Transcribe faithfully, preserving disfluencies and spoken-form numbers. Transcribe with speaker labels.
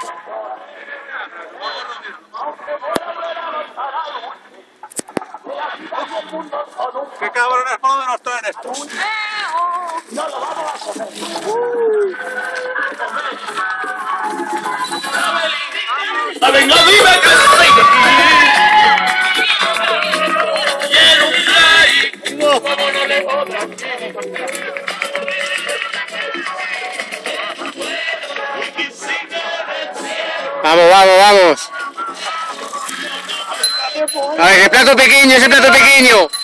Speaker 1: ¡Qué cabrones, por dónde nos traen estos!
Speaker 2: ¡La venga viva que se venga! ¡Quiero un fly! ¡No! ¡Vámonos lejos de aquí!
Speaker 3: Vamos, vamos, vamos. A ver, ese plato pequeño, ese plato pequeño.